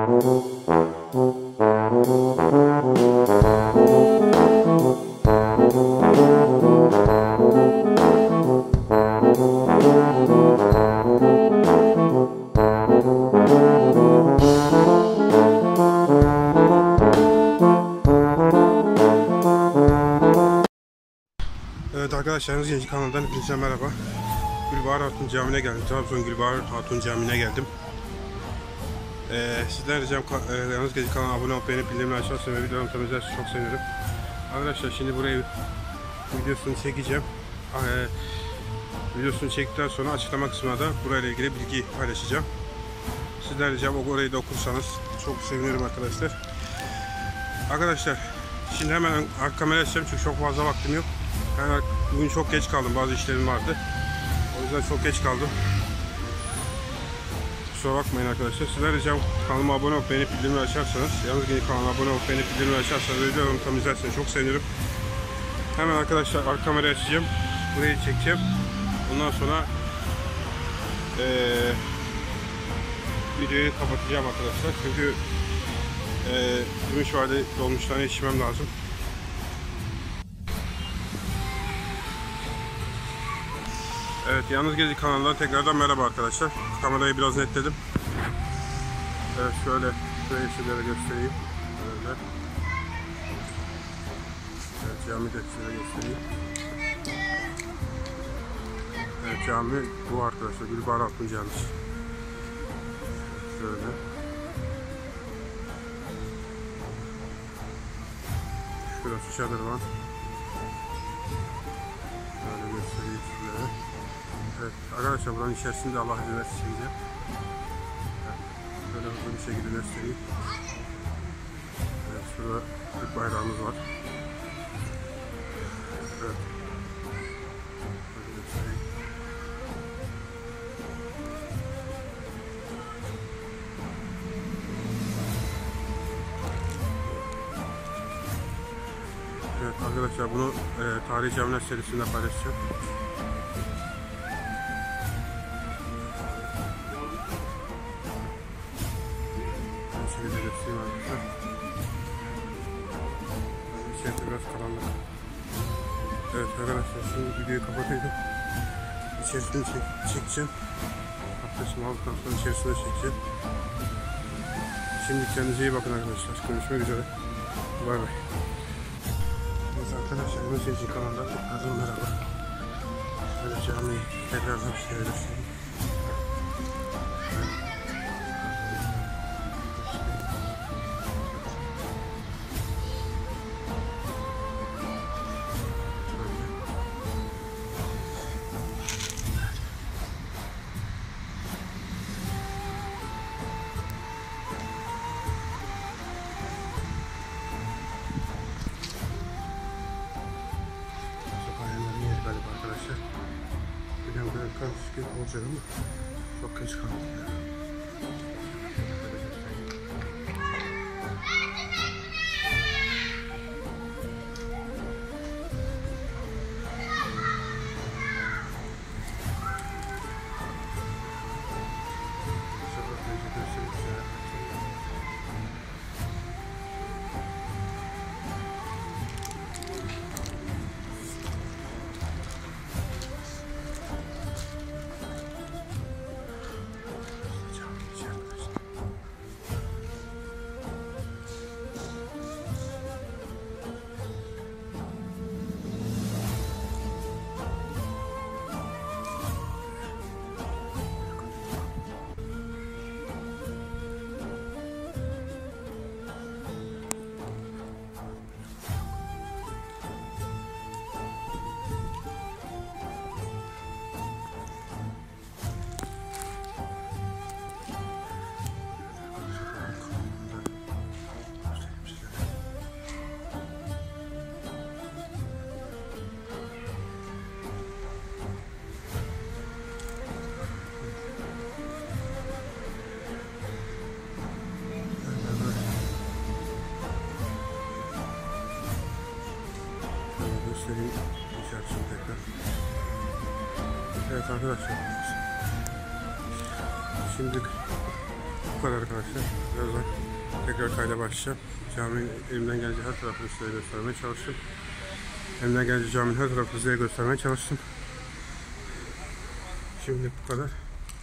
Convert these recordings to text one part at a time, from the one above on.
Evet arkadaşlar, Genç kanalından hepinize merhaba. Gülbahar Hatun Camii'ne geldim. Trabzon Gülbahar Hatun Camii'ne geldim. Sizden ricam Yalnız Gezi kanalına abone olup beğenip bildirimleri açarsanız ve videolarımı tanıtırsanız çok sevinirim. Arkadaşlar şimdi burayı videosunu çekeceğim. Videosunu çektikten sonra açıklama kısmına da burayla ilgili bilgi paylaşacağım. Sizden ricam orayı da okursanız çok sevinirim arkadaşlar. Arkadaşlar şimdi hemen arka kamera açacağım çünkü çok fazla vaktim yok. Yani bugün çok geç kaldım, bazı işlerim vardı. O yüzden çok geç kaldım. Kusura bakmayın arkadaşlar. Sizler ricam kanalıma abone olup beğenip bildirimleri açarsanız, Yalnız Gezi kanalına abone olup beğenip bildirimleri açarsanız ve videolarımı tam izlerseniz çok sevinirim. Hemen arkadaşlar arka kamerayı açacağım. Burayı çekeceğim. Ondan sonra videoyu kapatacağım arkadaşlar. Çünkü Gümüş Vadi dolmuşlarına yetişmem lazım. Evet, Yalnız Gezi kanalından tekrardan merhaba arkadaşlar. Kamerayı biraz netledim. Evet, şöyle sizlere göstereyim. Böyle. Evet, cami de size göstereyim. Evet, cami bu arkadaşlar, Gülbahar Hatun Camisi. Şöyle. Şurası Şadırvan. Şöyle göstereyim sizlere. Evet arkadaşlar, buranın içerisinde Allah izin verirse çekeceğim. Evet, böyle hızlı bir şekilde göstereyim. Evet, şurada Türk bayrağımız var. Evet. Böyle göstereyim. Evet arkadaşlar, bunu Tarihi Camiler serisinde paylaşacağım. Şöyle göstereyim arkadaşlar. İçeride biraz karanlık. Evet arkadaşlar, şimdi videoyu kapatıyorum. İçerisini çekeceğim. Abdestimi aldıktan sonra içerisine çekeceğim. Şimdi kendinize iyi bakın arkadaşlar. Görüşmek üzere. Bay bay. Evet arkadaşlar, Yalnız Gezi kanalından tekrardan merhaba. Böyle camiyi tekrardan size göstereyim. Arkadaşlar, biliyorum ben karışık gibi olacak ama çok geç kaldık ya. Göstereyim içerisini tekrar. Evet arkadaşlar, şimdi bu kadar arkadaşlar. Birazdan tekrar kayda başlayacağım. Caminin elimden gelince her tarafını size göstermeye çalıştım. Elimden gelince caminin her tarafını size göstermeye çalıştım. Şimdi bu kadar.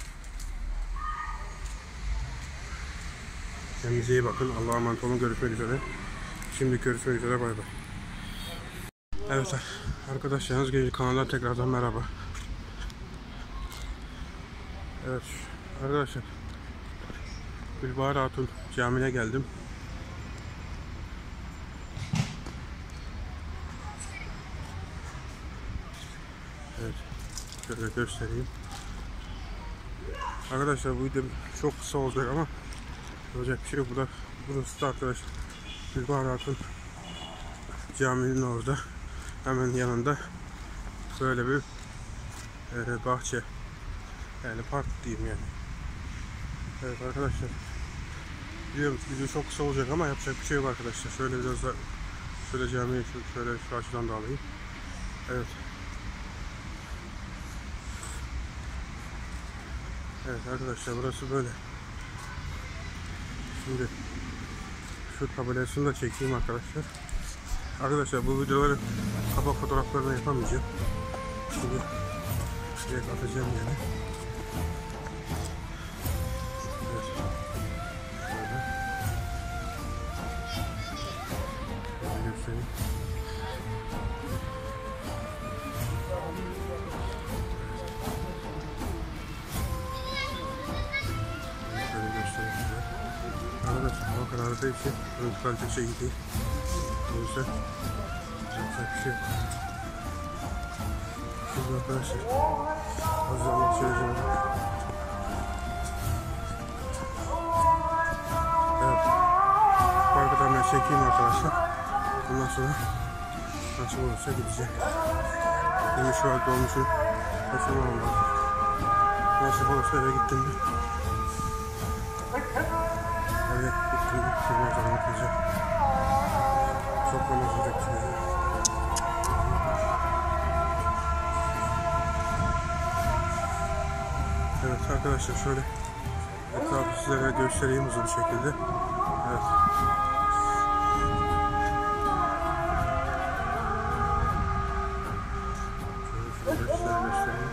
Kendinize iyi bakın. Allah'a emanet olun. Görüşmek üzere. Şimdi görüşmek üzere. Bay bay. Evet arkadaşlar, Yalnız Genç kanalından tekrardan merhaba. Evet arkadaşlar, Gülbahar Hatun Camii'ne geldim. Evet, şöyle göstereyim. Arkadaşlar bu video çok kısa olacak ama olacak bir şey yok. Burası da arkadaşlar Gülbahar Hatun Camii'nin orada hemen yanında böyle bir bahçe, yani park diyeyim yani. Evet arkadaşlar, biliyorum video çok kısa olacak ama yapacak bir şey yok arkadaşlar. Şöyle biraz da şöyle camiyi şöyle şu açıdan da alayım. Evet. Evet arkadaşlar, burası böyle. Şimdi şu tabelasını da çekeyim arkadaşlar. Arkadaşlar bu videoları kapak fotoğraflarını yapamayacağım. Şimdi direkt atacağım yani. Evet. Şöyle. Şöyle göstereyim. Şöyle göstereyim size. Arkadaşlar o kadar da için görüntü kalitesi iyi değil. O yüzden yapacak bir şey yok. Şimdi arkadaşlar hazırlamak söyleyeceğim. Evet. Bu arkadan ben çekeyim arkadaşlar. Bundan sonra nasıl olursa gideceğim. Benim şu an dolmuşum kaçırmam lazım. Nasıl olursa eve gittim mi? Eve gittim mi? Firma zaman atacağım. Çok namaz gerekiyor. Evet arkadaşlar, şöyle etrafı sizlere göstereyim hızlı bir şekilde. Evet. Şöyle göstereyim.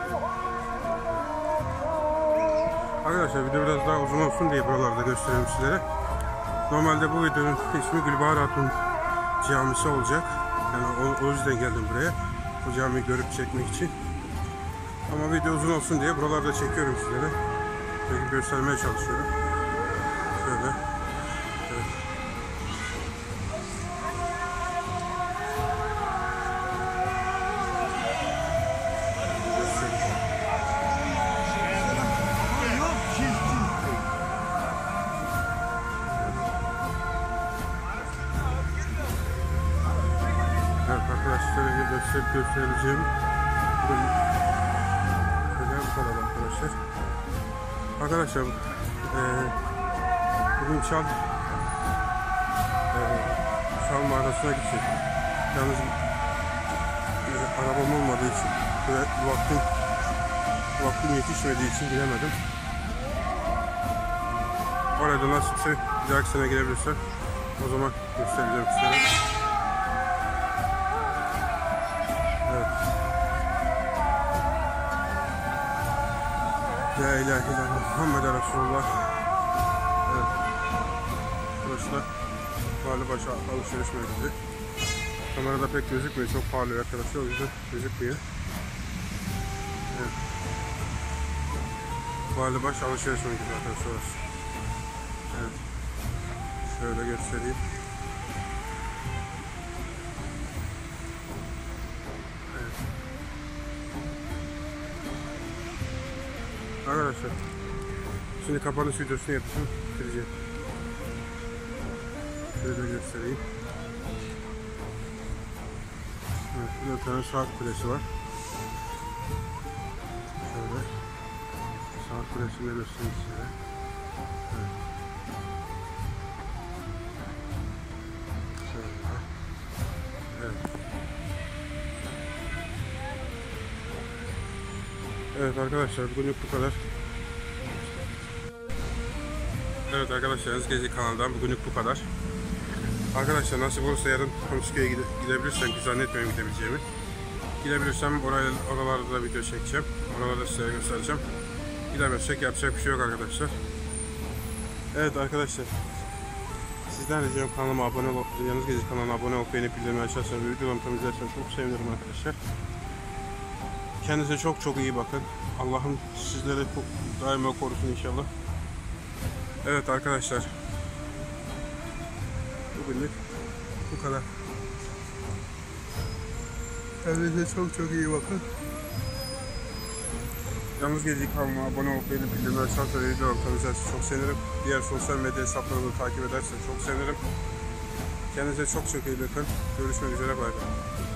Arkadaşlar video biraz daha uzun olsun diye buralarda göstereyim sizlere. Normalde bu videonun ismi Gülbahar Hatun Camisi olacak. Yani o yüzden geldim buraya. Bu camiyi görüp çekmek için. Ama video uzun olsun diye buralarda çekiyorum sizlere. Peki göstermeye çalışıyorum. Şöyle. Evet. Evet arkadaşlar, göstereceğim. Bu kadar arkadaşlar. Arkadaşlar bugün Çal mağarasına gidecek. Yalnız arabam olmadığı için ve vaktim yetişmediği için gidemedim. Orada nasipse bir dahaki sene gelebilirsem o zaman göstereceğim size. Evet. La ilahe illallah Muhammed Resulullah. Evet. Burası da Pahalıbaşı alışveriş merkezi. Kamerada pek gözükmüyor. Çok pahalı arkadaşlar. O yüzden gözükmüyor. Evet. Pahalıbaşı alışveriş merkezi arkadaşlar orası. Evet. Şöyle göstereyim. Evet. Arkadaşlar, şimdi kapanış videosunu yapacağım, bitireceğim. Şöyle göstereyim. Evet, burada bir tane saat kulesi var. Şöyle saat kulesini de göstereyim size. Evet. Şöyle. Evet. Evet arkadaşlar, bugünlük bu kadar. Evet arkadaşlar, Yalnız Gezi kanalından bugünlük bu kadar. Arkadaşlar nasip olursa yarın Komşuköy'e gidebilirsem, ki zannetmiyorum gidebileceğimi. Gidebilirsem oralarda da video çekeceğim. Oralarda size göstereceğim. Gidemezsek yapacak bir şey yok arkadaşlar. Evet arkadaşlar, sizden ricam kanalıma abone olup, Yalnız Gezi kanalına abone olup beğenip bildirimleri açarsanız ve videolarımı tam izlerseniz çok sevinirim arkadaşlar. Kendinize çok iyi bakın. Allah'ım sizleri daima korusun inşallah. Evet arkadaşlar, bugünlük bu kadar. Kendinize çok iyi bakın. Yalnız Gezi kanalıma abone olup beğenip bildirimleri açarsanız ve videolarımı tam izlerseniz çok sevinirim. Diğer sosyal medya hesaplarımı takip ederseniz çok sevinirim. Kendinize çok iyi bakın. Görüşmek üzere, bay bay.